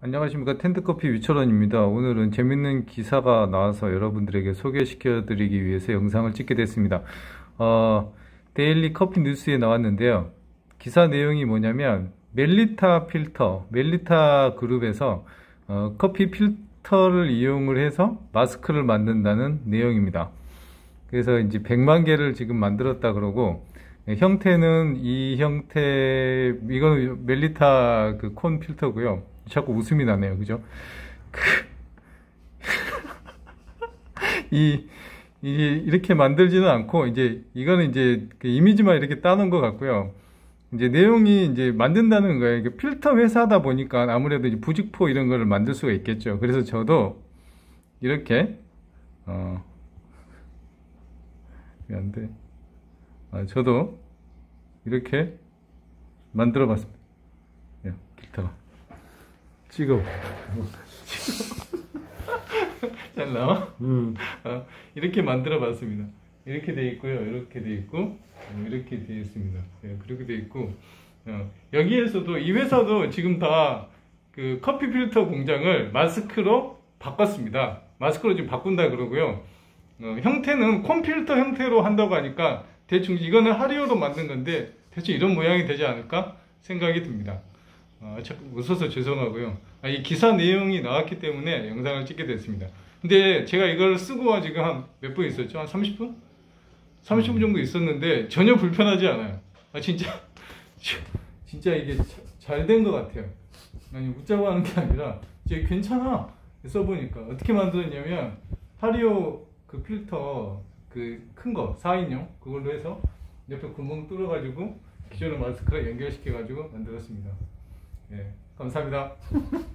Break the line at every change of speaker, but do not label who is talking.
안녕하십니까. 텐트커피 위철원입니다. 오늘은 재밌는 기사가 나와서 여러분들에게 소개시켜 드리기 위해서 영상을 찍게 됐습니다. 데일리 커피 뉴스에 나왔는데요. 기사 내용이 뭐냐면 멜리타 필터, 멜리타 그룹에서 커피 필터를 이용을 해서 마스크를 만든다는 내용입니다. 그래서 이제 100만 개를 지금 만들었다 그러고, 형태는 이 형태, 이거는 멜리타 그 콘 필터고요. 자꾸 웃음이 나네요. 그죠? 이렇게 만들지는 않고, 이거는 그 이미지만 이렇게 따놓은 것 같고요. 내용이 만든다는 거예요. 이게 필터 회사다 보니까 아무래도 이제 부직포 이런 거를 만들 수가 있겠죠. 그래서 저도 이렇게, 안 돼. 저도 이렇게 만들어 봤습니다. 필터가. 찍어. 잘 나와? 이렇게 만들어 봤습니다. 이렇게 돼 있고요. 이렇게 돼 있고, 이렇게 돼 있습니다. 그렇게 돼 있고, 여기에서도, 이 회사도 지금 다 그 커피 필터 공장을 마스크로 바꿨습니다. 마스크로 지금 바꾼다 그러고요. 형태는 콘 필터 형태로 한다고 하니까 대충 이거는 하리오로 만든 건데 대충 이런 모양이 되지 않을까 생각이 듭니다. 자꾸 웃어서 죄송하고요. 이 기사 내용이 나왔기 때문에 영상을 찍게 됐습니다. 근데 제가 이걸 쓰고 지금 한 몇 분 있었죠? 한 30분? 30분 정도 있었는데 전혀 불편하지 않아요. 진짜 이게 잘 된 것 같아요. 아니, 웃자고 하는 게 아니라 이제 괜찮아. 써보니까 어떻게 만들었냐면 하리오 그 필터 그 큰 거 4인용 그걸로 해서 옆에 구멍 뚫어 가지고 기존의 마스크랑 연결시켜 가지고 만들었습니다. 감사합니다.